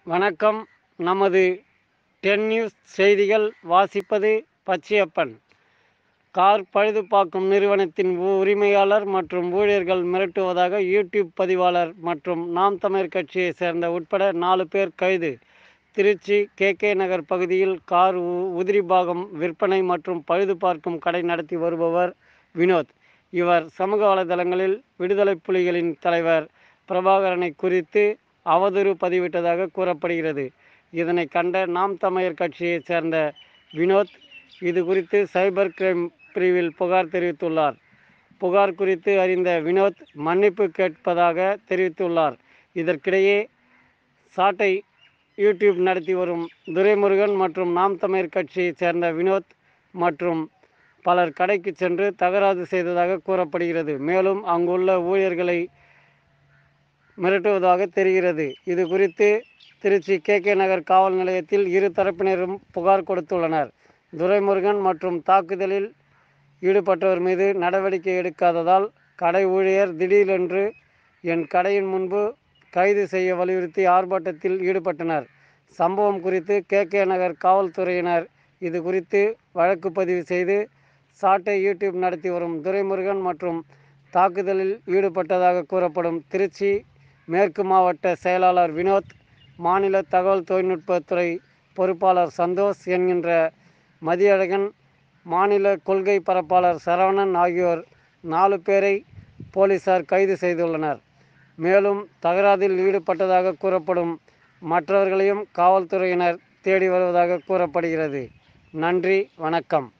வணக்கம். நமது 10 நியூஸ் செய்திகள் வாசிப்பது பச்சையப்பன். கார் பழுதுபார்க்கும் நிறுவனத்தின் உரிமையாளர் மற்றும் ஊழியர்கள் மிரட்டுவதாக யூடியூப் பதிவாளர் மற்றும் நாம் தமிழர் கட்சியைச் சேர்ந்த உட்பட 4 பேர் கைது. திருச்சி கே நகர் பகுதியில் கார் உதிரி பாகம் விற்பனை மற்றும் பழுதுபார்க்கும் கடை நடத்தி வருபவர் வினோத். இவர் சமூக வலைதளங்களில் விடுதலை புலிகளின் தலைவர் பிரபாகரனை குறித்து அவதூறு பதிவிட்டதாக கூறப்படுகிறது. இதனை கண்ட நாம் தமிழர் கட்சியைச் சேர்ந்த வினோத் இது குறித்து சைபர் கிரைம் பிரிவில் புகார் தெரிவித்துள்ளார். புகார் குறித்து அறிந்த வினோத் மன்னிப்பு கேட்பதாக தெரிவித்துள்ளார். இதற்கிடையே சாட்டை யூடியூப் நடத்தி வரும் துரைமுருகன் மற்றும் நாம் தமிழர் கட்சியைச் சேர்ந்த வினோத் மற்றும் பலர் கடைக்கு சென்று தகராறு செய்ததாக கூறப்படுகிறது. மேலும் அங்குள்ள ஊழியர்களை மிரட்டுவதாக தெரிகிறது. இது குறித்து திருச்சி கே நகர் காவல் நிலையத்தில் இரு தரப்பினரும் புகார் கொடுத்துள்ளனர். துரைமுருகன் மற்றும் தாக்குதலில் ஈடுபட்டவர் மீது நடவடிக்கை எடுக்காததால் கடை ஊழியர் திடீரென்று என் கடையின் முன்பு கைது செய்ய வலியுறுத்தி ஆர்ப்பாட்டத்தில் ஈடுபட்டனர். சம்பவம் குறித்து கே நகர் காவல்துறையினர் இது குறித்து வழக்கு பதிவு செய்து சாட்டை யூடியூப் நடத்தி வரும் துரைமுருகன் மற்றும் தாக்குதலில் ஈடுபட்டதாக கூறப்படும் திருச்சி மேற்கு மாவட்ட செயலாளர் வினோத், மாநில தகவல் தொழில்நுட்பத்துறை பொறுப்பாளர் சந்தோஷ் என்கின்ற மதியழகன், மாநில கொள்கை பரப்பாளர் சரவணன் ஆகியோர் 4 பேரை போலீசார் கைது செய்துள்ளனர். மேலும் தகராறில் ஈடுபட்டதாக கூறப்படும் மற்றவர்களையும் காவல்துறையினர் தேடி வருவதாக கூறப்படுகிறது. நன்றி, வணக்கம்.